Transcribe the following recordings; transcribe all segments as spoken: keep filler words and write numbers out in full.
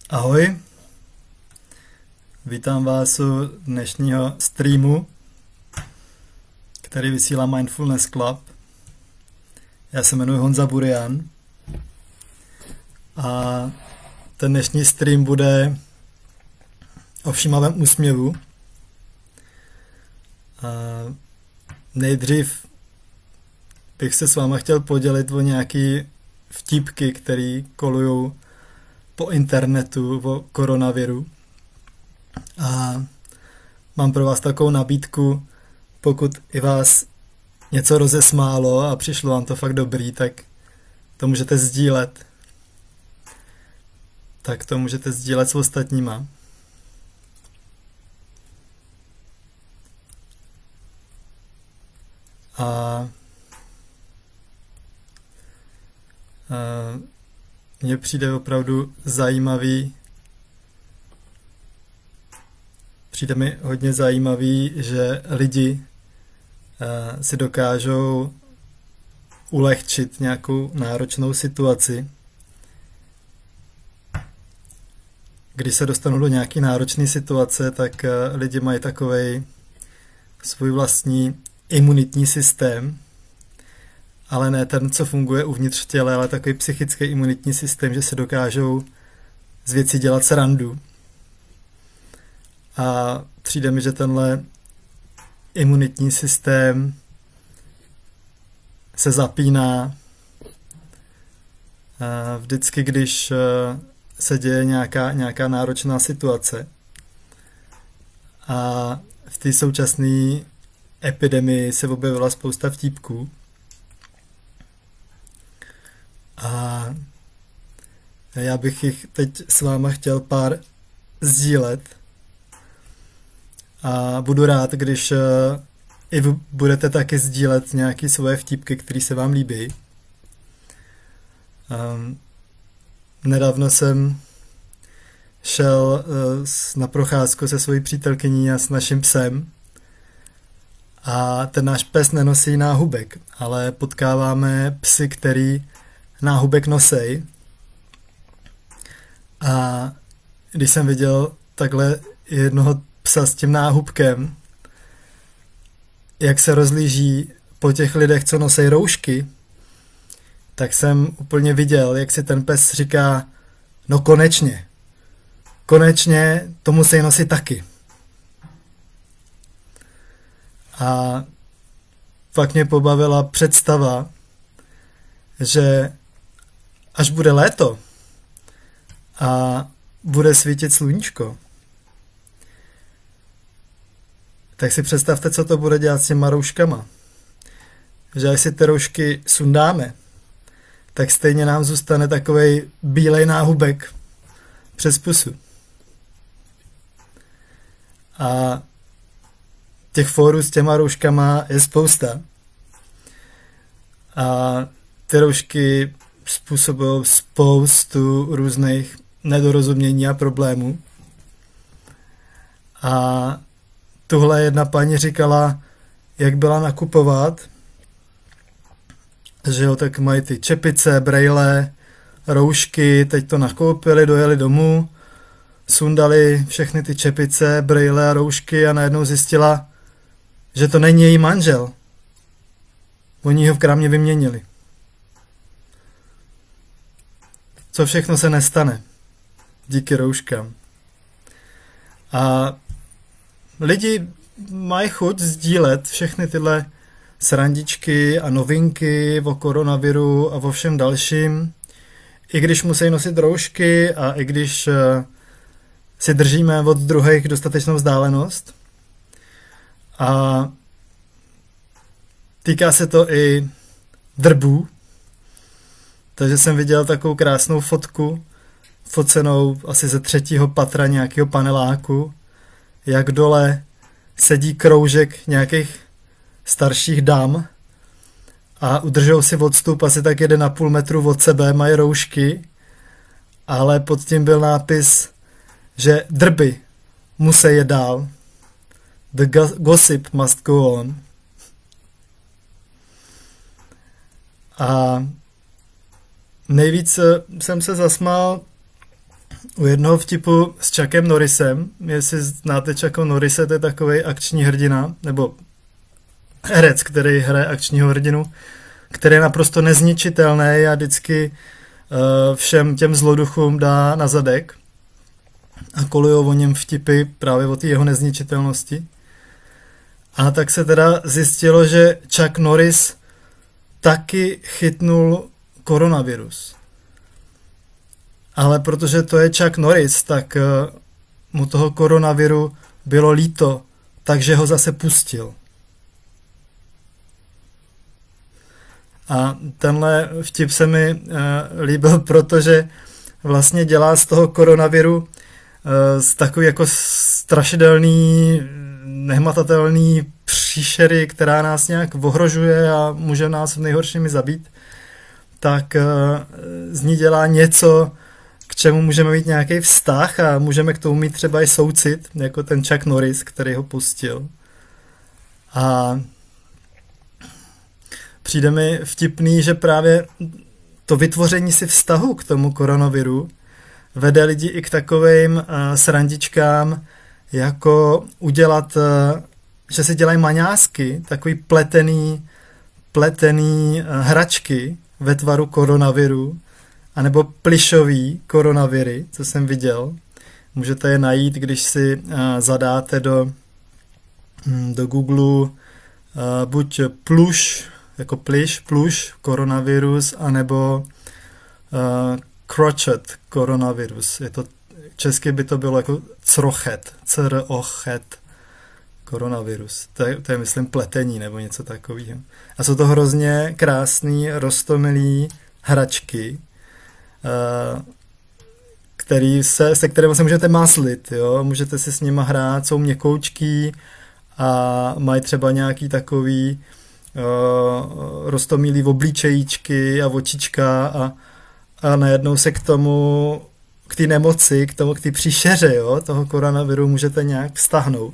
Ahoj, vítám vás u dnešního streamu, který vysílá Mindfulness Club. Já se jmenuji Honza Burian a ten dnešní stream bude o všímavém úsměvu. A nejdřív bych se s váma chtěl podělit o nějaký vtípky, který kolujou po internetu o koronaviru. A mám pro vás takovou nabídku, pokud i vás něco rozesmálo a přišlo vám to fakt dobrý, tak to můžete sdílet. Tak to můžete sdílet s ostatníma. A, a mně přijde opravdu zajímavý, přijde mi hodně zajímavý, že lidi uh, si dokážou ulehčit nějakou náročnou situaci. Když se dostanou do nějaké náročné situace, tak uh, lidi mají takovej svůj vlastní imunitní systém, ale ne ten, co funguje uvnitř v těle, ale takový psychický imunitní systém, že se dokážou z věcí dělat srandu. A přijde mi, že tenhle imunitní systém se zapíná vždycky, když se děje nějaká, nějaká náročná situace. A v té současné epidemii se objevila spousta vtípků. A já bych jich teď s váma chtěl pár sdílet. A budu rád, když i vy budete taky sdílet nějaké svoje vtípky, které se vám líbí. Um, nedávno jsem šel uh, na procházku se svojí přítelkyní a s naším psem. A ten náš pes nenosí náhubek, ale potkáváme psy, který náhubek nosej. A když jsem viděl takhle jednoho psa s tím náhubkem, jak se rozlíží po těch lidech, co nosej roušky, tak jsem úplně viděl, jak si ten pes říká, no konečně, konečně to musí nosit taky. A fakt mě pobavila představa, že až bude léto a bude svítit sluníčko, tak si představte, co to bude dělat s těma rouškama. Že až si ty roušky sundáme, tak stejně nám zůstane takovej bílej náhubek přes pusu. A těch fórů s těma rouškama je spousta. A ty roušky způsobují spoustu různých nedorozumění a problémů. A tuhle jedna paní říkala, jak byla nakupovat, že jo, tak mají ty čepice, brejle, roušky, teď to nakoupili, dojeli domů, sundali všechny ty čepice, brejle a roušky a najednou zjistila, že to není její manžel. Oni ho v krámě vyměnili. Co všechno se nestane díky rouškám. A lidi mají chuť sdílet všechny tyhle srandičky a novinky o koronaviru a o všem dalším, i když musí nosit roušky a i když uh, si držíme od druhých dostatečnou vzdálenost. A týká se to i drbů. Takže jsem viděl takovou krásnou fotku, focenou asi ze třetího patra nějakého paneláku, jak dole sedí kroužek nějakých starších dam a udržou si odstup asi tak jeden a půl metru od sebe, mají roušky, ale pod tím byl nápis, že drby musí jet dál. The gossip must go on. A nejvíc jsem se zasmál u jednoho vtipu s Chuckem Norrisem, jestli znáte Chucka Norrise, to je takovej akční hrdina, nebo herec, který hraje akčního hrdinu, který je naprosto nezničitelný a vždycky uh, všem těm zloduchům dá na zadek. A kolujou o něm vtipy právě o té jeho nezničitelnosti. A tak se teda zjistilo, že Chuck Norris taky chytnul koronavirus. Ale protože to je Chuck Norris, tak uh, mu toho koronaviru bylo líto, takže ho zase pustil. A tenhle vtip se mi uh, líbil, protože vlastně dělá z toho koronaviru uh, z takový jako strašidelný, nehmatatelný příšery, která nás nějak ohrožuje a může nás v nejhorším i zabít, tak uh, z ní dělá něco, k čemu můžeme mít nějaký vztah a můžeme k tomu mít třeba i soucit, jako ten Chuck Norris, který ho pustil. A přijde mi vtipný, že právě to vytvoření si vztahu k tomu koronaviru vede lidi i k takovým uh, srandičkám, jako udělat, uh, že si dělají maňásky, takový pletený, pletený uh, hračky ve tvaru koronaviru, anebo plišový koronaviry, co jsem viděl. Můžete je najít, když si uh, zadáte do, um, do Google uh, buď plush, jako pliš, plush, koronavirus, anebo uh, crochet, koronavirus. Je to, česky by to bylo jako crochet, crochet, koronavirus. To je, to je, myslím, pletení nebo něco takového. A jsou to hrozně krásný, roztomilý hračky, uh, který se, se kterými se můžete máslit, jo? Můžete si s nima hrát, jsou měkoučký a mají třeba nějaký takový Uh, roztomilý obličejíčky a očička a, a najednou se k tomu, k té nemoci, k tomu, k té příšeře, jo, toho koronaviru můžete nějak vztahnout.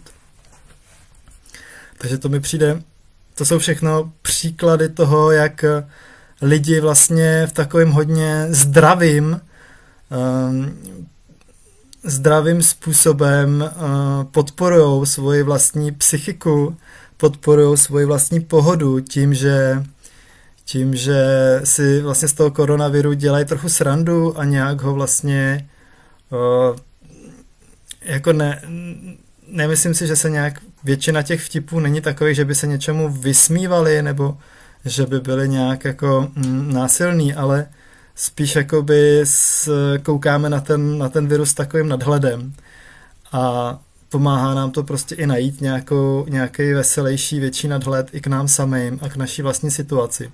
Takže to mi přijde, to jsou všechno příklady toho, jak lidi vlastně v takovém hodně zdravým um, zdravým způsobem uh, podporují svoji vlastní psychiku, podporují svoji vlastní pohodu tím, že, tím, že si vlastně z toho koronaviru dělají trochu srandu a nějak ho vlastně uh, jako ne, nemyslím si, že se nějak většina těch vtipů není takových, že by se něčemu vysmívali nebo že by byli nějak jako mm, násilný, ale spíš jakoby s, koukáme na ten, na ten virus takovým nadhledem a pomáhá nám to prostě i najít nějakou, nějaký veselější, větší nadhled i k nám samým a k naší vlastní situaci.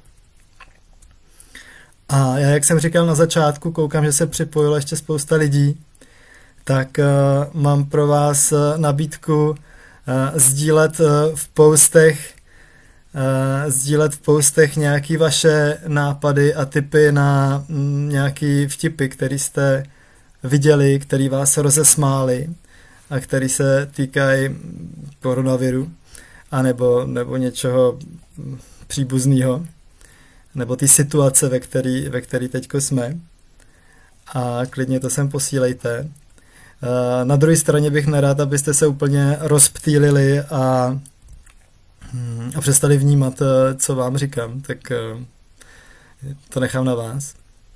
A já, jak jsem říkal na začátku, koukám, že se připojilo ještě spousta lidí, tak uh, mám pro vás uh, nabídku uh, sdílet uh, v postech uh, sdílet v postech nějaký vaše nápady a tipy na mm, nějaký vtipy, který jste viděli, který vás rozesmáli a který se týkají koronaviru a nebo, nebo něčeho příbuzného, nebo ty situace, ve který, ve který teďko jsme. A klidně to sem posílejte. Na druhé straně bych nerad, abyste se úplně rozptýlili a, a přestali vnímat, co vám říkám, tak to nechám na vás.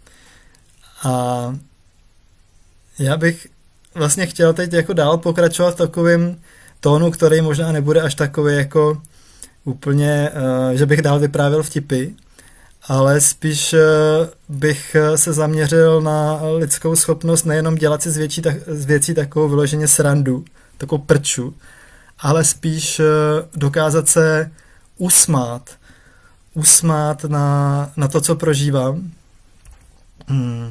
A já bych vlastně chtěl teď jako dál pokračovat v takovém tónu, který možná nebude až takový jako úplně, že bych dál vyprávěl vtipy, ale spíš bych se zaměřil na lidskou schopnost nejenom dělat si z, větší, z věcí takovou vyloženě srandu, takovou prču, ale spíš dokázat se usmát, usmát na, na to, co prožívám. Hmm.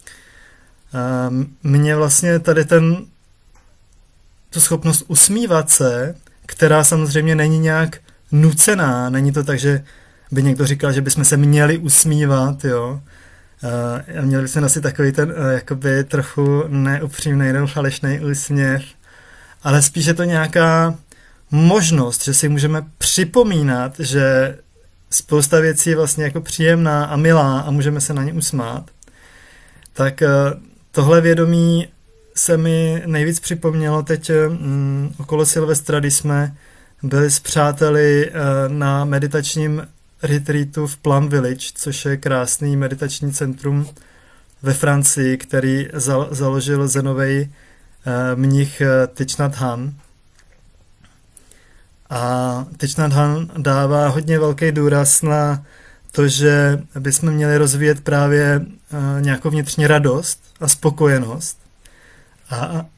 Mně vlastně tady ten, tu schopnost usmívat se, která samozřejmě není nějak nucená, není to tak, že by někdo říkal, že bychom se měli usmívat, jo. A měli bychom asi takový ten jakoby trochu neupřímnej nebo falešnej úsměv, ale spíš je to nějaká možnost, že si můžeme připomínat, že spousta věcí je vlastně jako příjemná a milá a můžeme se na ně usmát. Tak tohle vědomí se mi nejvíc připomnělo teď mm, okolo Silvestra, když jsme byli s přáteli na meditačním retreatu v Plum Village, což je krásný meditační centrum ve Francii, který zal, založil zenovej mnich Thich Nhat Hanh. A Thich Nhat Hanh dává hodně velký důraz na to, že bychom měli rozvíjet právě nějakou vnitřní radost a spokojenost. A,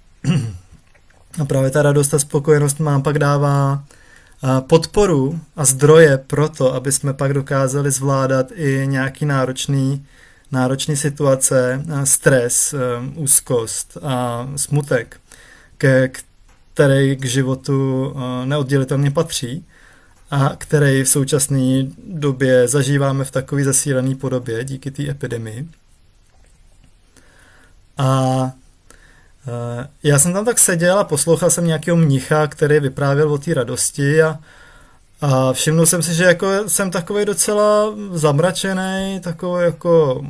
a právě ta radost a spokojenost nám pak dává podporu a zdroje pro to, aby jsme pak dokázali zvládat i nějaký náročný, náročný situace, stres, úzkost a smutek, ke který k životu neoddělitelně patří a který v současné době zažíváme v takové zasílené podobě díky té epidemii. A já jsem tam tak seděl a poslouchal jsem nějakého mnicha, který vyprávěl o té radosti a, a všimnul jsem si, že jako jsem takovej docela zamračený, takový jako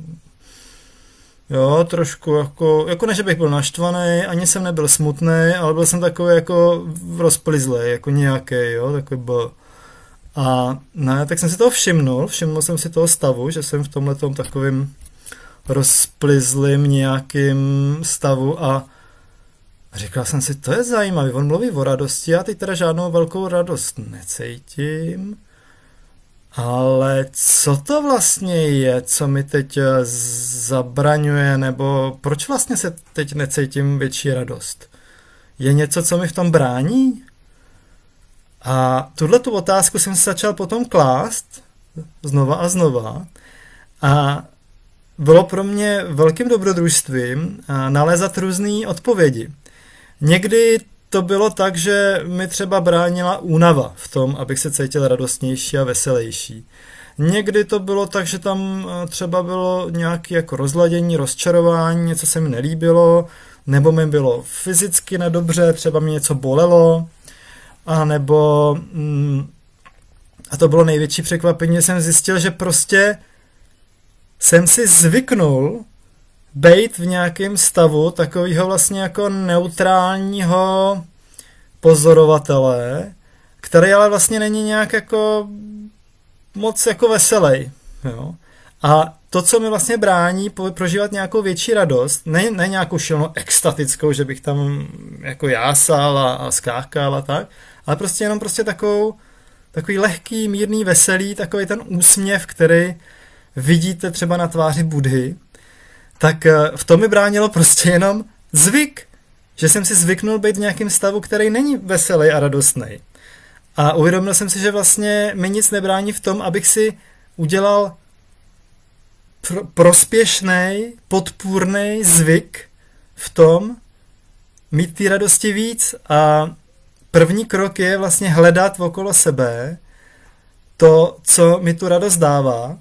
jo, trošku jako, jako ne, že bych byl naštvaný, ani jsem nebyl smutný, ale byl jsem takový jako rozplizlej, jako nějaký, jo, takový byl. A ne, tak jsem si toho všimnul, všimnul jsem si toho stavu, že jsem v tomhletom takovým rozplizlým nějakým stavu a říkal jsem si, to je zajímavý, on mluví o radosti, já teď teda žádnou velkou radost necítím, ale co to vlastně je, co mi teď zabraňuje, nebo proč vlastně se teď necítím větší radost? Je něco, co mi v tom brání? A tuhletu otázku jsem se začal potom klást znova a znova a bylo pro mě velkým dobrodružstvím nalézat různé odpovědi. Někdy to bylo tak, že mi třeba bránila únava v tom, abych se cítil radostnější a veselější. Někdy to bylo tak, že tam třeba bylo nějaké jako rozladění, rozčarování, něco se mi nelíbilo, nebo mi bylo fyzicky nedobře, třeba mi něco bolelo, a nebo mm, a to bylo největší překvapení, že jsem zjistil, že prostě jsem si zvyknul bejt v nějakém stavu takového vlastně jako neutrálního pozorovatele, který ale vlastně není nějak jako moc jako veselý. Jo? A to, co mi vlastně brání prožívat nějakou větší radost, ne, ne nějakou šilnou extatickou, že bych tam jako jásal a, a skákal a tak, ale prostě jenom prostě takovou, takový lehký, mírný, veselý, takový ten úsměv, který vidíte třeba na tváři Budhy, tak v tom mi bránilo prostě jenom zvyk, že jsem si zvyknul být v nějakém stavu, který není veselý a radostný. A uvědomil jsem si, že vlastně mi nic nebrání v tom, abych si udělal pr- prospěšný, podpůrný zvyk v tom mít té radosti víc. A první krok je vlastně hledat okolo sebe to, co mi tu radost dává.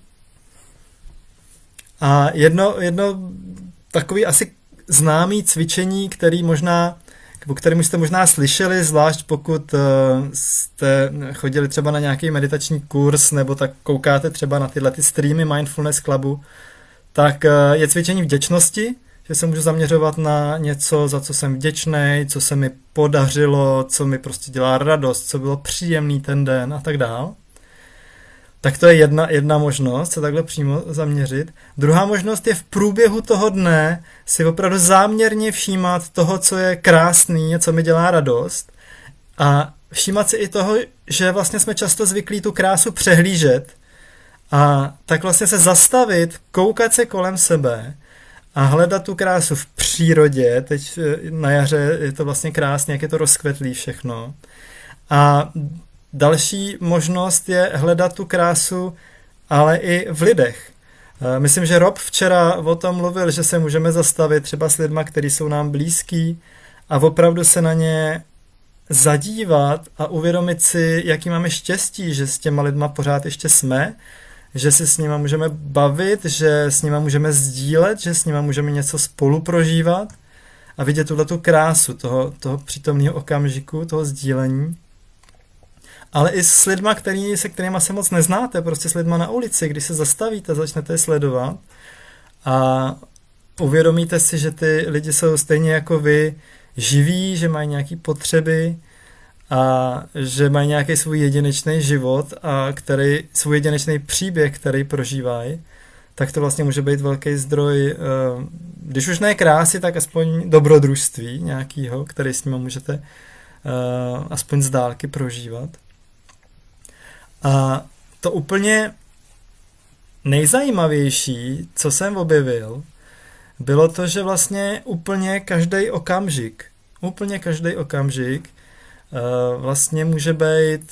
A jedno, jedno takový asi známý cvičení, který možná, o kterém jste možná slyšeli, zvlášť pokud uh, jste chodili třeba na nějaký meditační kurz, nebo tak koukáte třeba na tyhle ty streamy Mindfulness Clubu, tak uh, je cvičení vděčnosti, že se můžu zaměřovat na něco, za co jsem vděčný, co se mi podařilo, co mi prostě dělá radost, co bylo příjemný ten den a tak dál. Tak to je jedna, jedna možnost, se takhle přímo zaměřit. Druhá možnost je v průběhu toho dne si opravdu záměrně všímat toho, co je krásný, co mi dělá radost a všímat si i toho, že vlastně jsme často zvyklí tu krásu přehlížet a tak vlastně se zastavit, koukat se kolem sebe a hledat tu krásu v přírodě. Teď na jaře je to vlastně krásně, jak je to rozkvetlý všechno. A další možnost je hledat tu krásu, ale i v lidech. Myslím, že Rob včera o tom mluvil, že se můžeme zastavit třeba s lidma, kteří jsou nám blízký a opravdu se na ně zadívat a uvědomit si, jaký máme štěstí, že s těma lidma pořád ještě jsme, že si s nima můžeme bavit, že s nima můžeme sdílet, že s nima můžeme něco spolu prožívat a vidět tuhletu krásu toho, toho přítomného okamžiku, toho sdílení. Ale i s lidma, který, se kterýma se moc neznáte, prostě s lidma na ulici, když se zastavíte, začnete je sledovat a uvědomíte si, že ty lidi jsou stejně jako vy živí, že mají nějaké potřeby a že mají nějaký svůj jedinečný život a který, svůj jedinečný příběh, který prožívají, tak to vlastně může být velký zdroj, když už ne krásy, tak aspoň dobrodružství nějakého, který s ním můžete aspoň z dálky prožívat. A to úplně nejzajímavější, co jsem objevil, bylo to, že vlastně úplně každý okamžik, úplně každý okamžik vlastně může být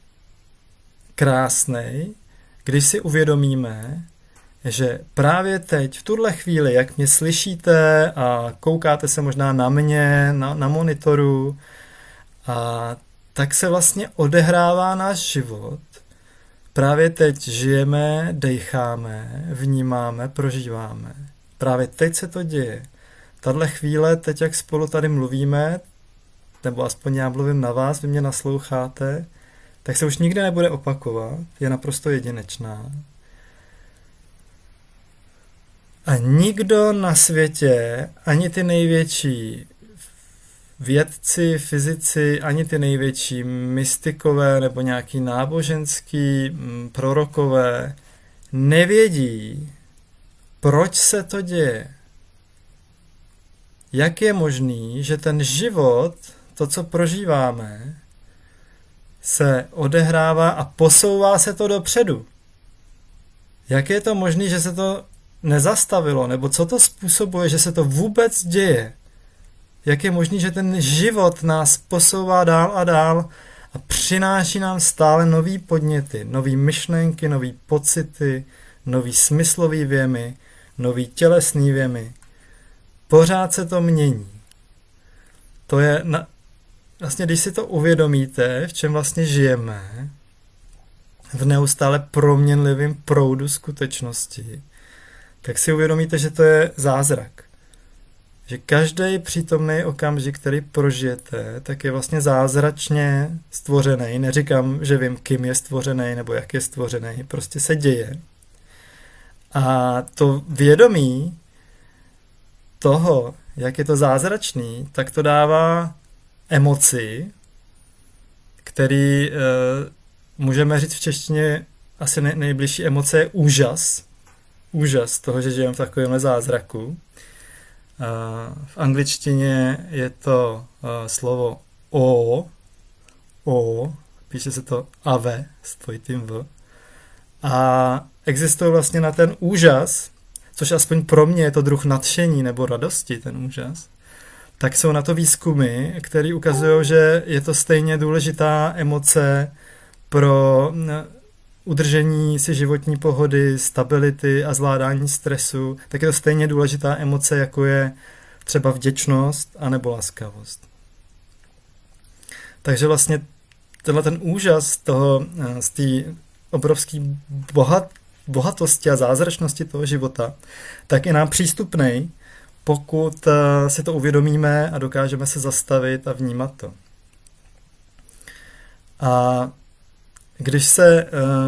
krásnej, když si uvědomíme, že právě teď, v tuhle chvíli, jak mě slyšíte a koukáte se možná na mě, na, na monitoru, a tak se vlastně odehrává náš život. Právě teď žijeme, dejcháme, vnímáme, prožíváme. Právě teď se to děje. Tahle chvíle, teď jak spolu tady mluvíme, nebo aspoň já mluvím na vás, vy mě nasloucháte, tak se už nikdy nebude opakovat, je naprosto jedinečná. A nikdo na světě, ani ty největší vědci, fyzici, ani ty největší mystikové nebo nějaký náboženský prorokové nevědí, proč se to děje. Jak je možný, že ten život, to, co prožíváme, se odehrává a posouvá se to dopředu. Jak je to možné, že se to nezastavilo, nebo co to způsobuje, že se to vůbec děje? Jak je možné, že ten život nás posouvá dál a dál a přináší nám stále nový podněty, nový myšlenky, nový pocity, nový smyslový věmy, nový tělesný věmy. Pořád se to mění. To je, na, vlastně když si to uvědomíte, v čem vlastně žijeme, v neustále proměnlivém proudu skutečnosti, tak si uvědomíte, že to je zázrak. Že každý přítomný okamžik, který prožijete, tak je vlastně zázračně stvořený. Neříkám, že vím, kým je stvořený nebo jak je stvořený, prostě se děje. A to vědomí toho, jak je to zázračný, tak to dává emoci, který e, můžeme říct v češtině, asi nej, nejbližší emoce je úžas. Úžas toho, že žijeme v takovémhle zázraku. V angličtině je to slovo o, o, píše se to ave s dvojitým v. A existuje vlastně na ten úžas, což aspoň pro mě je to druh nadšení nebo radosti, ten úžas, tak jsou na to výzkumy, které ukazují, že je to stejně důležitá emoce pro udržení si životní pohody, stability a zvládání stresu, tak je to stejně důležitá emoce, jako je třeba vděčnost anebo laskavost. Takže vlastně tenhle ten úžas toho, z té obrovské bohat, bohatosti a zázračnosti toho života, tak je nám přístupný, pokud si to uvědomíme a dokážeme se zastavit a vnímat to. A Když se,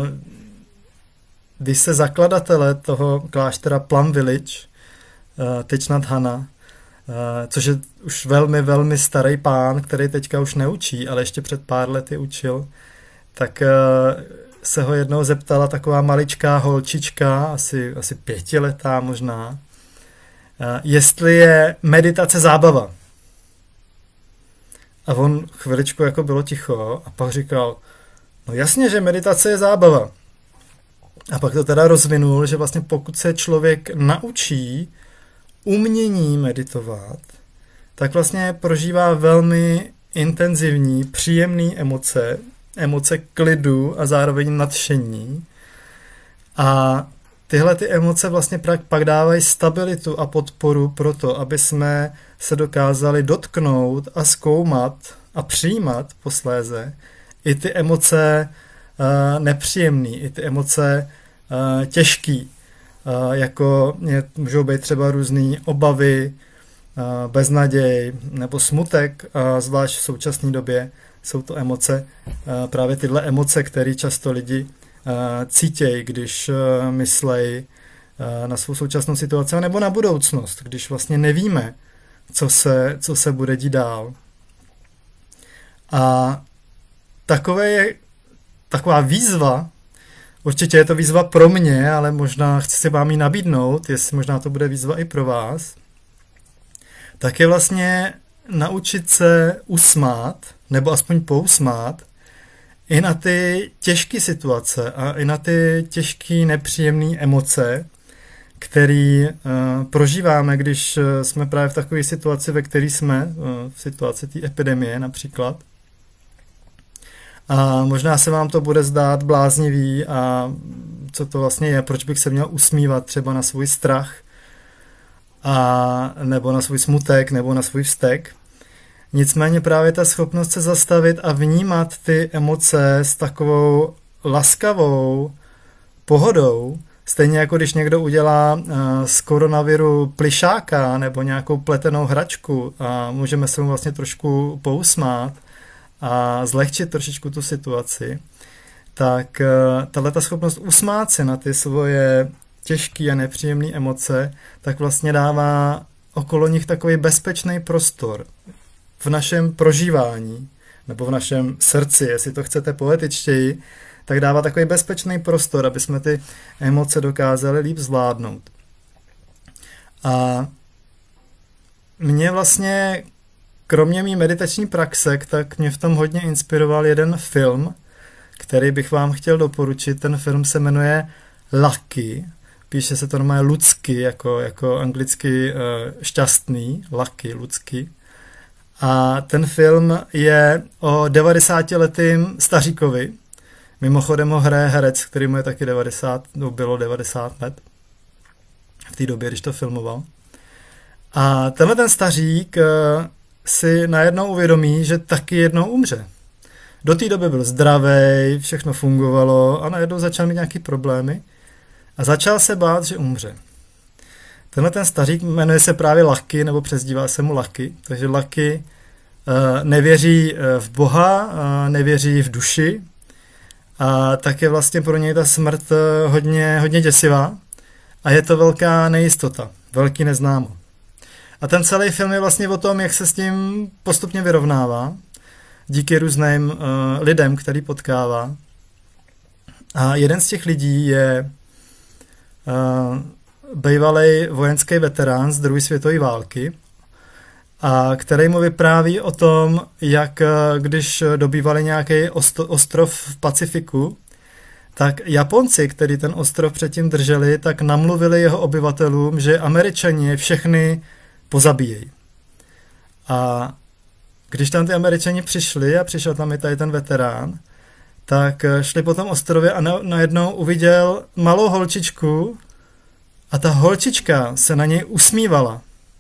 když se zakladatelé toho kláštera Plum Village, Thich Nhat Hanh, což je už velmi, velmi starý pán, který teďka už neučí, ale ještě před pár lety učil, tak se ho jednou zeptala taková maličká holčička, asi, asi pětiletá možná, jestli je meditace zábava. A on chviličku jako bylo ticho a pak říkal, no jasně, že meditace je zábava. A pak to teda rozvinul, že vlastně pokud se člověk naučí umění meditovat, tak vlastně prožívá velmi intenzivní, příjemné emoce, emoce klidu a zároveň nadšení. A tyhle ty emoce vlastně pak dávají stabilitu a podporu pro to, aby jsme se dokázali dotknout a zkoumat a přijímat posléze i ty emoce uh, nepříjemný, i ty emoce uh, těžký, uh, jako je, můžou být třeba různý obavy, uh, beznaděj nebo smutek, uh, zvlášť v současné době jsou to emoce, uh, právě tyhle emoce, které často lidi uh, cítějí, když uh, myslejí na svou současnou situaci, nebo na budoucnost, když vlastně nevíme, co se, co se bude dít dál. A takové je, taková výzva, určitě je to výzva pro mě, ale možná chci si vám ji nabídnout, jestli možná to bude výzva i pro vás, tak je vlastně naučit se usmát, nebo aspoň pousmát, i na ty těžké situace a i na ty těžké nepříjemné emoce, které uh, prožíváme, když uh, jsme právě v takové situaci, ve které jsme, uh, v situaci té epidemie například. A možná se vám to bude zdát bláznivý a co to vlastně je, proč bych se měl usmívat třeba na svůj strach a nebo na svůj smutek nebo na svůj vztek. Nicméně právě ta schopnost se zastavit a vnímat ty emoce s takovou laskavou pohodou, stejně jako když někdo udělá uh, z koronaviru plišáka nebo nějakou pletenou hračku a můžeme se mu vlastně trošku pousmát a zlehčit trošičku tu situaci, tak uh, tahleta schopnost usmát se na ty svoje těžké a nepříjemné emoce, tak vlastně dává okolo nich takový bezpečný prostor v našem prožívání, nebo v našem srdci, jestli to chcete poetičtěji, tak dává takový bezpečný prostor, aby jsme ty emoce dokázali líp zvládnout. A mě vlastně, kromě mý meditační praxe, tak mě v tom hodně inspiroval jeden film, který bych vám chtěl doporučit. Ten film se jmenuje Lucky, píše se to normálně ludsky, jako, jako anglicky uh, šťastný, Lucky, ludsky. A ten film je o devadesátiletým staříkovi. Mimochodem ho hraje herec, který mu je taky devadesát, no bylo devadesát let v té době, když to filmoval. A tenhle ten stařík si najednou uvědomí, že taky jednou umře. Do té doby byl zdravý, všechno fungovalo a najednou začal mít nějaký problémy a začal se bát, že umře. Tenhle ten stařík jmenuje se právě Lucky, nebo přezdívá se mu Lucky, takže Lucky uh, nevěří v Boha, uh, nevěří v duši a tak je vlastně pro něj ta smrt uh, hodně, hodně děsivá a je to velká nejistota, velký neznámo. A ten celý film je vlastně o tom, jak se s tím postupně vyrovnává díky různým uh, lidem, který potkává. A jeden z těch lidí je uh, bývalý vojenský veterán z druhé světové války, a který mu vypráví o tom, jak když dobývali nějaký ostrov v Pacifiku, tak Japonci, kteří ten ostrov předtím drželi, tak namluvili jeho obyvatelům, že Američani všechny pozabíjejí. A když tam ty Američani přišli a přišel tam i tady ten veterán, tak šli po tom ostrově a najednou uviděl malou holčičku a ta holčička se na něj usmívala.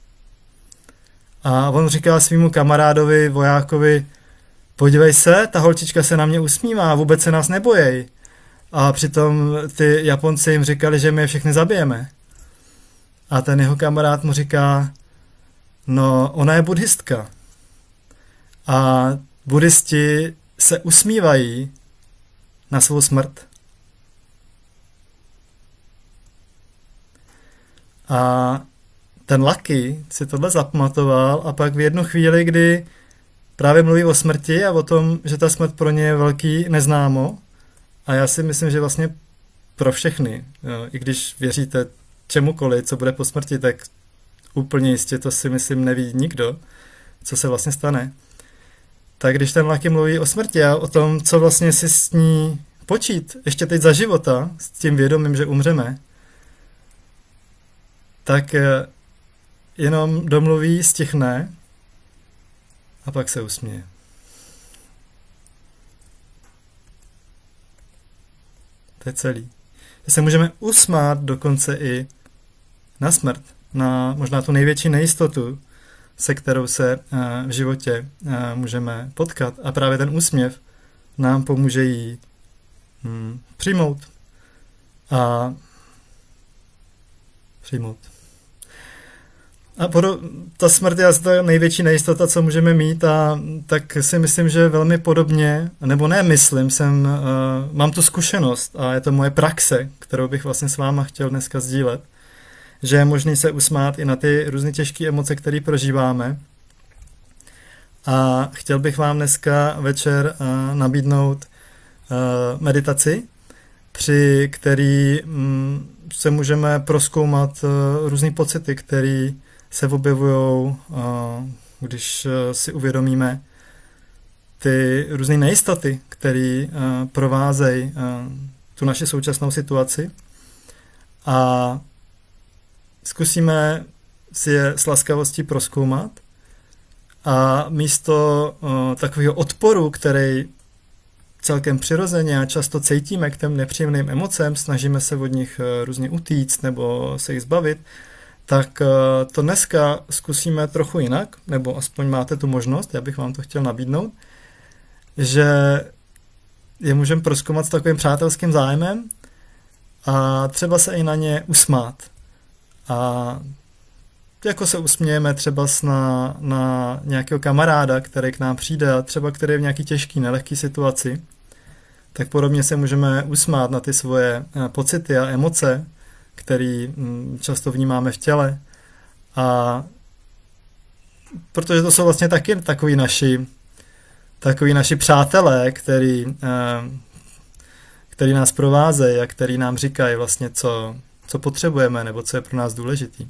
A on říkal svýmu kamarádovi, vojákovi, podívej se, ta holčička se na mě usmívá, vůbec se nás nebojej. A přitom ty Japonci jim říkali, že my je všechny zabijeme. A ten jeho kamarád mu říká, no ona je buddhistka. A buddhisti se usmívají na svou smrt. A ten Lucky si tohle zapamatoval a pak v jednu chvíli, kdy právě mluví o smrti a o tom, že ta smrt pro ně je velký neznámo, a já si myslím, že vlastně pro všechny, jo, i když věříte čemukoliv, co bude po smrti, tak úplně jistě to si myslím neví nikdo, co se vlastně stane. Tak když ten Lucky mluví o smrti a o tom, co vlastně si s ní počít, ještě teď za života, s tím vědomím, že umřeme, tak jenom domluví, stichne a pak se usměje. To je celý. Že se můžeme usmát dokonce i na smrt, na možná tu největší nejistotu, se kterou se v životě můžeme potkat. A právě ten úsměv nám pomůže ji hmm, přijmout a přijmout. A podo- ta smrt je asi ta největší nejistota, co můžeme mít, a tak si myslím, že velmi podobně, nebo ne myslím, jsem, uh, mám tu zkušenost a je to moje praxe, kterou bych vlastně s váma chtěl dneska sdílet, že je možný se usmát i na ty různé těžké emoce, které prožíváme. A chtěl bych vám dneska večer uh, nabídnout uh, meditaci, při který um, se můžeme prozkoumat uh, různé pocity, které se objevují, když si uvědomíme ty různé nejistoty, které provázejí tu naši současnou situaci. A zkusíme si je s laskavostí prozkoumat a místo takového odporu, který celkem přirozeně a často cítíme k těm nepříjemným emocem, snažíme se od nich různě utíct nebo se jich zbavit, tak to dneska zkusíme trochu jinak, nebo aspoň máte tu možnost, já bych vám to chtěl nabídnout, že je můžeme prozkoumat s takovým přátelským zájmem a třeba se i na ně usmát. A jako se usmějeme třeba na, na nějakého kamaráda, který k nám přijde a třeba který je v nějaký těžký, nelehký situaci, tak podobně se můžeme usmát na ty svoje pocity a emoce, který často vnímáme v těle. A protože to jsou vlastně taky takový naši, takový naši přátelé, který, který nás provázejí a který nám říkají vlastně, co, co potřebujeme nebo co je pro nás důležitý.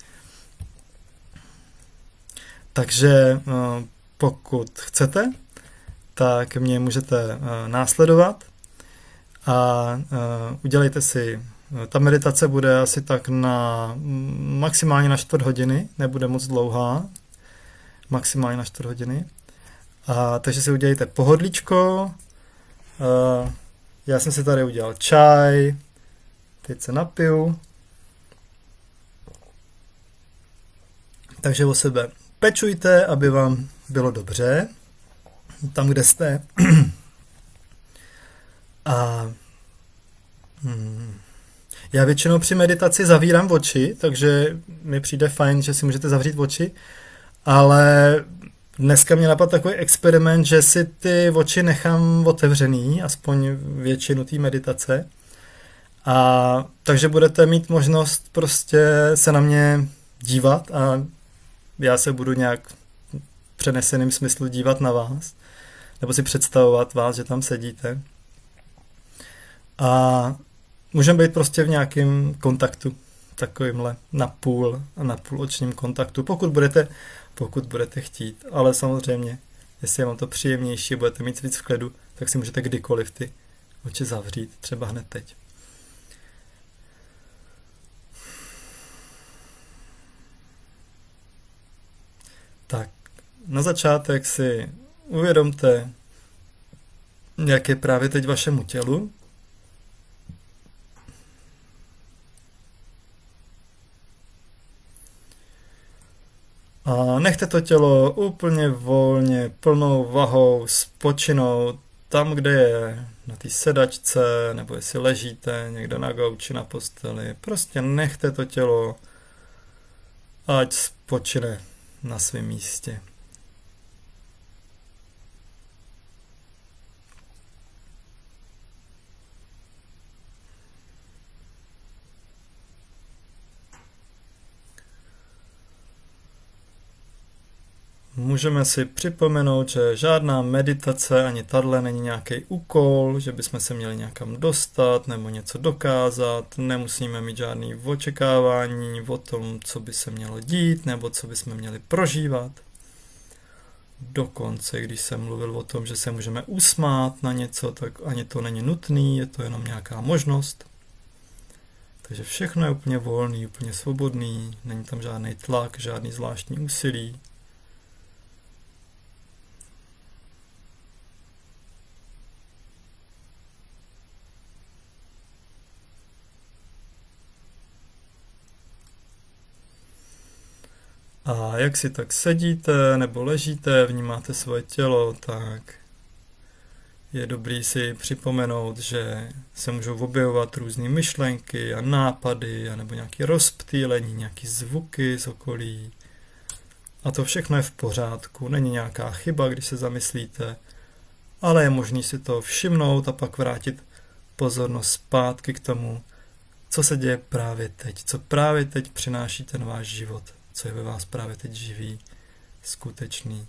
Takže pokud chcete, tak mě můžete následovat a udělejte si. Ta meditace bude asi tak na maximálně na čtvrt hodiny, nebude moc dlouhá, maximálně na čtvrt hodiny. A, takže si udělejte pohodlíčko. A, já jsem si tady udělal čaj, teď se napiju. Takže o sebe pečujte, aby vám bylo dobře, tam, kde jste. A hmm, já většinou při meditaci zavírám oči, takže mi přijde fajn, že si můžete zavřít oči, ale dneska mě napadl takový experiment, že si ty oči nechám otevřený, aspoň většinu té meditace. A takže budete mít možnost prostě se na mě dívat a já se budu nějak v přeneseném smyslu dívat na vás, nebo si představovat vás, že tam sedíte. A můžeme být prostě v nějakém kontaktu, takovýmhle napůl a napůl očním kontaktu, pokud budete, pokud budete chtít. Ale samozřejmě, jestli je vám to příjemnější, budete mít víc v klidu, tak si můžete kdykoliv ty oči zavřít, třeba hned teď. Tak, na začátek si uvědomte, jak je právě teď vašemu tělu. A nechte to tělo úplně volně, plnou vahou spočinout tam, kde je, na té sedačce, nebo jestli ležíte někde na gauči, na posteli. Prostě nechte to tělo, ať spočine na svém místě. Můžeme si připomenout, že žádná meditace ani tahle není nějaký úkol, že bychom se měli někam dostat nebo něco dokázat, nemusíme mít žádný očekávání o tom, co by se mělo dít nebo co bychom měli prožívat. Dokonce, když jsem mluvil o tom, že se můžeme usmát na něco, tak ani to není nutný, je to jenom nějaká možnost. Takže všechno je úplně volný, úplně svobodný, není tam žádný tlak, žádný zvláštní úsilí. A jak si tak sedíte nebo ležíte, vnímáte svoje tělo, tak je dobrý si připomenout, že se můžou objevovat různé myšlenky a nápady, nebo nějaké rozptýlení, nějaké zvuky z okolí. A to všechno je v pořádku, není nějaká chyba, když se zamyslíte, ale je možný si to všimnout a pak vrátit pozornost zpátky k tomu, co se děje právě teď, co právě teď přináší ten váš život, co je ve vás právě teď živý, skutečný.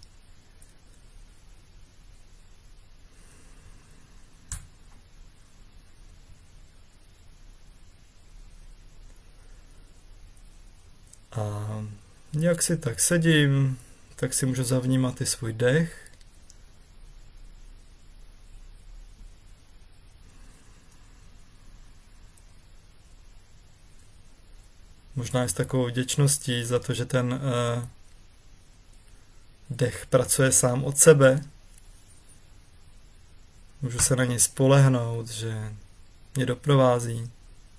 A jak si tak sedím, tak si můžu zavnímat i svůj dech. Možná i s takovou vděčností za to, že ten uh, dech pracuje sám od sebe. Můžu se na něj spolehnout, že mě doprovází.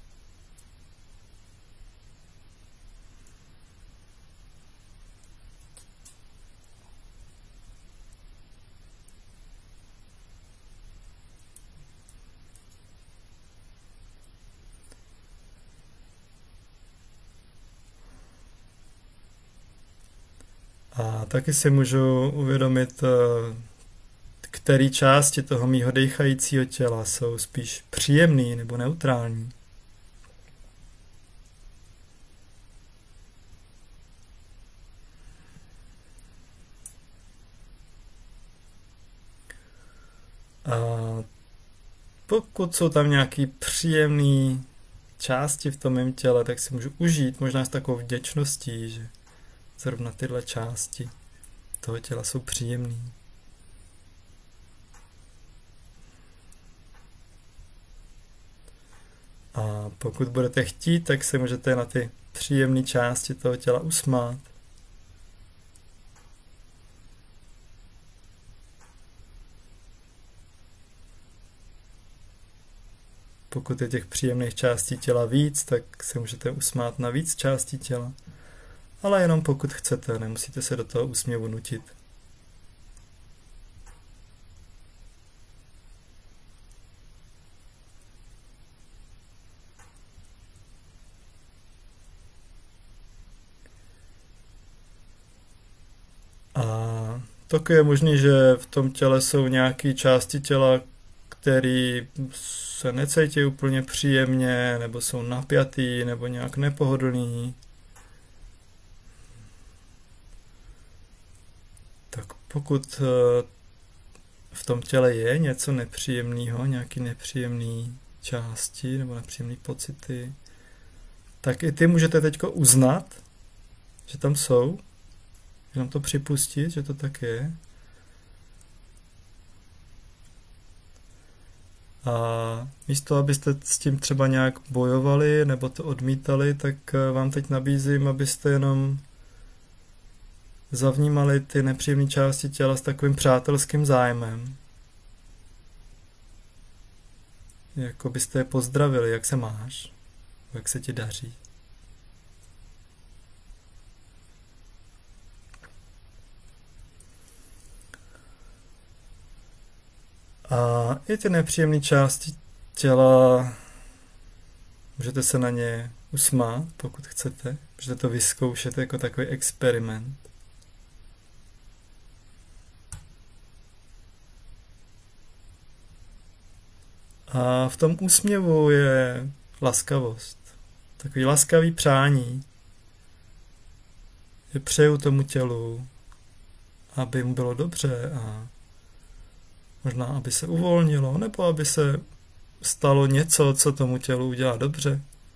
A taky si můžu uvědomit, které části toho mýho dýchajícího těla jsou spíš příjemný nebo neutrální. A pokud jsou tam nějaké příjemné části v tom mém těle, tak si můžu užít možná s takovou vděčností, že zrovna tyhle části toho těla jsou příjemné. A pokud budete chtít, tak se můžete na ty příjemné části toho těla usmát. Pokud je těch příjemných částí těla víc, tak se můžete usmát na víc částí těla. Ale jenom pokud chcete, nemusíte se do toho úsměvu nutit. A taky je možné, že v tom těle jsou nějaké části těla, které se necítí úplně příjemně, nebo jsou napjatý, nebo nějak nepohodlný. Tak pokud v tom těle je něco nepříjemného, nějaké nepříjemné části nebo nepříjemné pocity, tak i ty můžete teďko uznat, že tam jsou, jenom to připustit, že to tak je. A místo, abyste s tím třeba nějak bojovali nebo to odmítali, tak vám teď nabízím, abyste jenom zavnímali ty nepříjemné části těla s takovým přátelským zájmem. Jako byste je pozdravili, jak se máš, jak se ti daří. A i ty nepříjemné části těla, můžete se na ně usmát, pokud chcete. Můžete to vyzkoušet jako takový experiment. A v tom úsměvu je laskavost. Takový laskavý přání. Je přeju tomu tělu, aby mu bylo dobře a možná, aby se uvolnilo, nebo aby se stalo něco, co tomu tělu udělá dobře.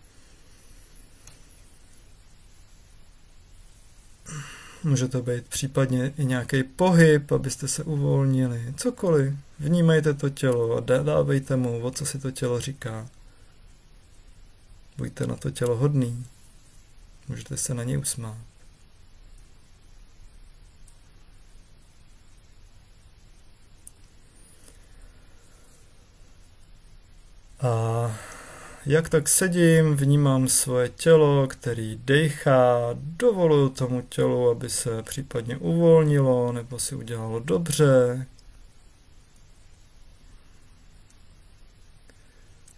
Může to být případně i nějaký pohyb, abyste se uvolnili. Cokoliv. Vnímejte to tělo a dávejte mu, o co si to tělo říká. Buďte na to tělo hodný. Můžete se na něj usmát. A jak tak sedím, vnímám svoje tělo, který dejchá, dovoluju tomu tělu, aby se případně uvolnilo nebo si udělalo dobře.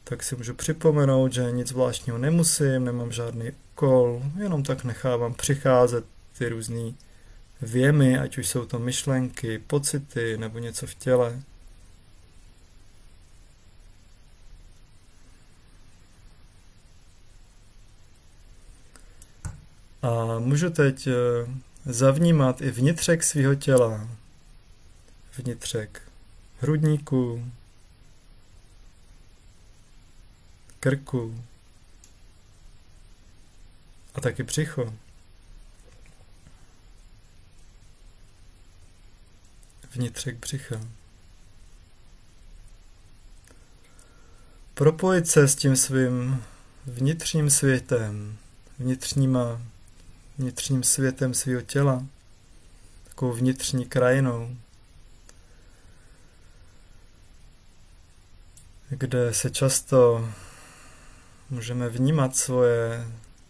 tak si můžu připomenout, že nic zvláštního nemusím, nemám žádný úkol, jenom tak nechávám přicházet ty různý věmy, ať už jsou to myšlenky, pocity nebo něco v těle. A můžu teď zavnímat i vnitřek svého těla, vnitřek hrudníku, krku a taky břicho. Vnitřek břicha. Propojit se s tím svým vnitřním světem, vnitřníma, vnitřním světem svého těla, takovou vnitřní krajinou, kde se často můžeme vnímat svoje,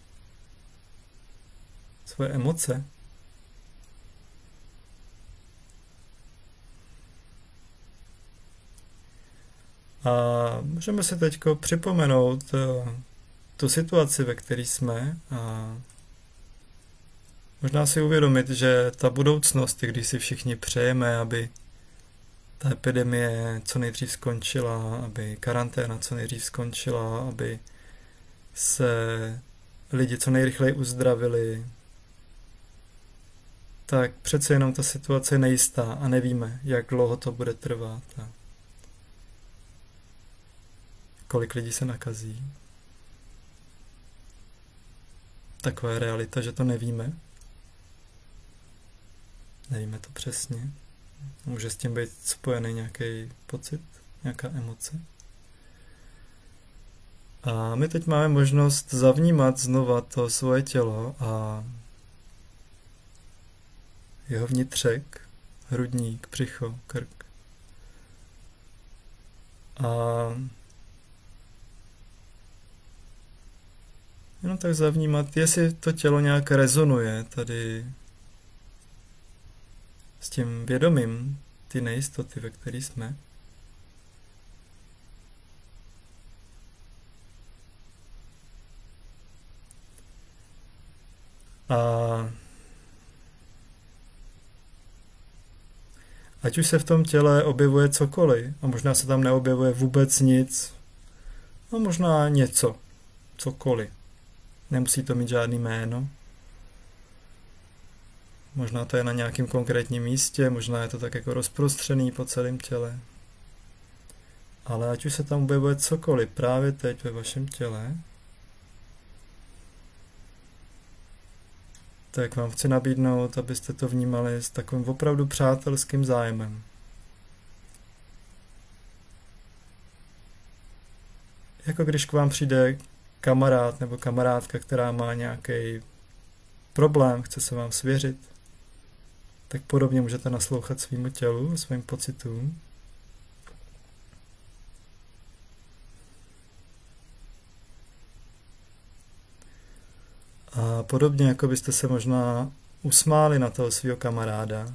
svoje emoce. A můžeme si teď připomenout tu situaci, ve které jsme, a možná si uvědomit, že ta budoucnost, když si všichni přejeme, aby ta epidemie co nejdřív skončila, aby karanténa co nejdřív skončila, aby se lidi co nejrychleji uzdravili, tak přece jenom ta situace je nejistá a nevíme, jak dlouho to bude trvat a kolik lidí se nakazí. Taková je realita, že to nevíme. Nevíme to přesně. Může s tím být spojený nějaký pocit, nějaká emoce. A my teď máme možnost zavnímat znova to svoje tělo a jeho vnitřek, hrudník, břicho, krk. A jenom tak zavnímat, jestli to tělo nějak rezonuje tady s tím vědomím, ty nejistoty, ve které jsme. A ať už se v tom těle objevuje cokoliv, a možná se tam neobjevuje vůbec nic, a možná něco, cokoliv. Nemusí to mít žádný jméno. Možná to je na nějakém konkrétním místě, možná je to tak jako rozprostřený po celém těle. Ale ať už se tam objevuje cokoliv právě teď ve vašem těle, tak vám chci nabídnout, abyste to vnímali s takovým opravdu přátelským zájmem. Jako když k vám přijde kamarád nebo kamarádka, která má nějaký problém, chce se vám svěřit, tak podobně můžete naslouchat svýmu tělu, svým pocitům. A podobně, jako byste se možná usmáli na toho svého kamaráda,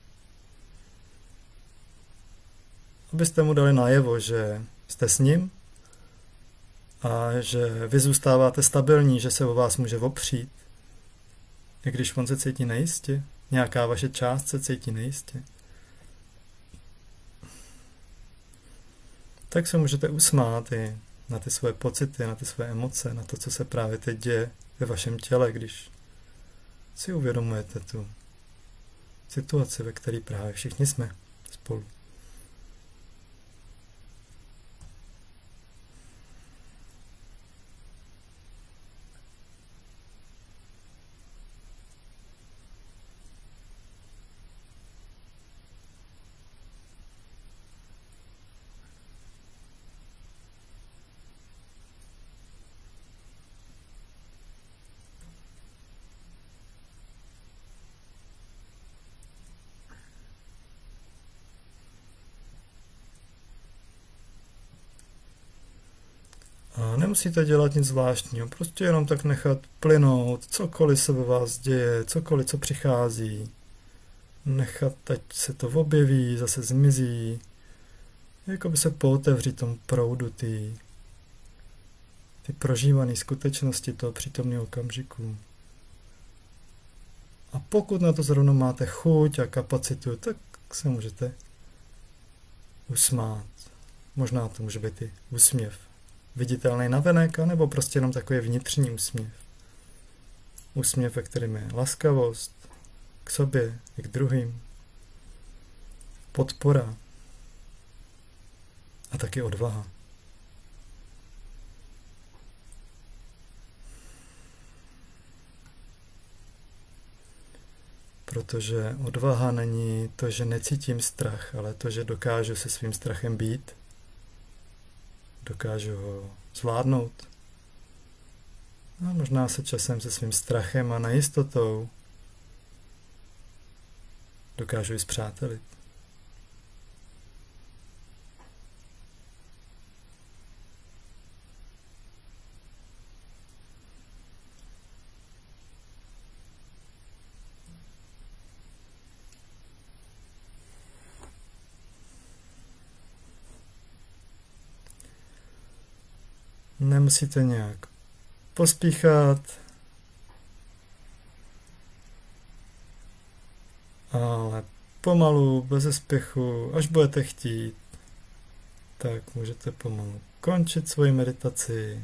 abyste mu dali najevo, že jste s ním a že vy zůstáváte stabilní, že se o vás může opřít, i když on se cítí nejistě, nějaká vaše část se cítí nejistě. Tak se můžete usmát i na ty svoje pocity, na ty svoje emoce, na to, co se právě teď děje ve vašem těle, když si uvědomujete tu situaci, ve které právě všichni jsme spolu. A nemusíte dělat nic zvláštního, prostě jenom tak nechat plynout, cokoliv se ve vás děje, cokoliv, co přichází. Nechat, ať se to objeví, zase zmizí. Jako by se pootevřít tomu proudu té ty prožívané skutečnosti toho přítomného okamžiku. A pokud na to zrovna máte chuť a kapacitu, tak se můžete usmát. Možná to může být i úsměv viditelný navenek, nebo prostě jenom takový vnitřní úsměv. Úsměv, ve kterém je laskavost k sobě i k druhým, podpora a taky odvaha. Protože odvaha není to, že necítím strach, ale to, že dokážu se svým strachem být, dokážu ho zvládnout. A možná se časem se svým strachem a nejistotou dokážu i spřátelit. Nemusíte nějak pospíchat, ale pomalu, bez spěchu, až budete chtít, tak můžete pomalu končit svoji meditaci.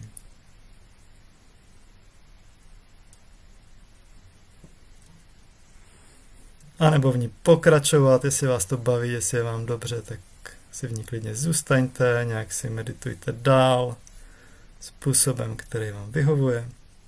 A nebo v ní pokračovat, jestli vás to baví, jestli je vám dobře, tak si v ní klidně zůstaňte, nějak si meditujte dál, způsobem, který vám vyhovuje.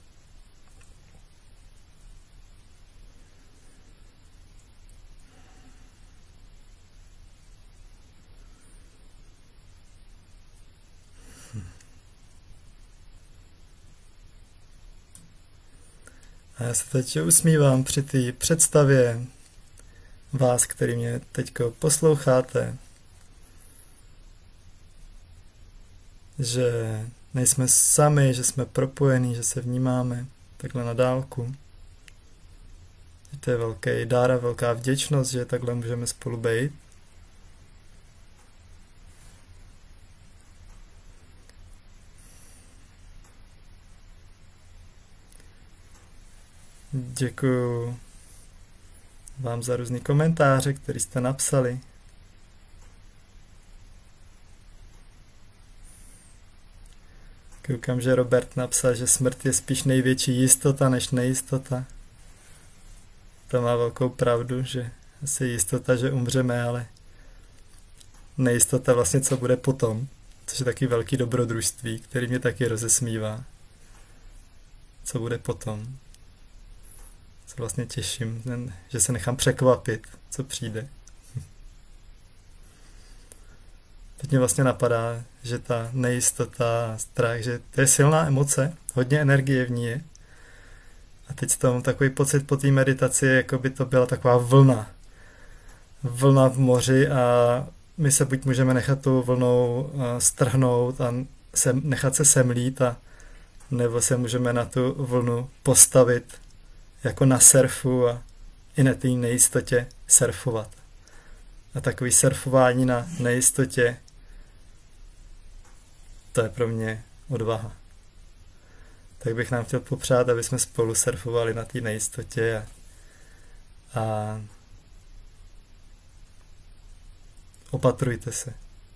A já se teď usmívám při té představě vás, který mě teď posloucháte, že nejsme sami, že jsme propojení, že se vnímáme takhle na dálku. To je velký dár a velká vděčnost, že takhle můžeme spolu být. Děkuju vám za různý komentáře, které jste napsali. Koukám, že Robert napsal, že smrt je spíš největší jistota než nejistota. To má velkou pravdu, že asi jistota, že umřeme, ale nejistota vlastně, co bude potom. Což je taky velký dobrodružství, který mě taky rozesmívá. Co bude potom. Se vlastně těším, že se nechám překvapit, co přijde. Teď mě vlastně napadá, že ta nejistota, strach, že to je silná emoce, hodně energie v ní je. A teď z toho mám takový pocit po té meditaci, jako by to byla taková vlna. Vlna v moři a my se buď můžeme nechat tou vlnou strhnout a se, nechat se semlít, a nebo se můžeme na tu vlnu postavit jako na surfu a i na té nejistotě surfovat. A takový surfování na nejistotě, to je pro mě odvaha. Tak bych nám chtěl popřát, aby jsme spolu surfovali na té nejistotě a, a opatrujte se.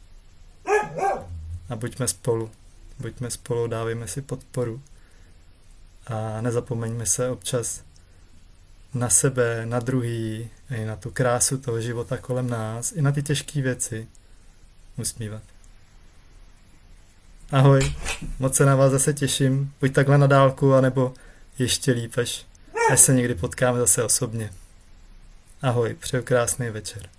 A buďme spolu. Buďme spolu, dávejme si podporu. A nezapomeňme se občas na sebe, na druhý, i na tu krásu toho života kolem nás, i na ty těžké věci usmívat. Ahoj, moc se na vás zase těším, buď takhle na dálku, anebo ještě líp, až, až se někdy potkáme zase osobně. Ahoj, přeju krásný večer.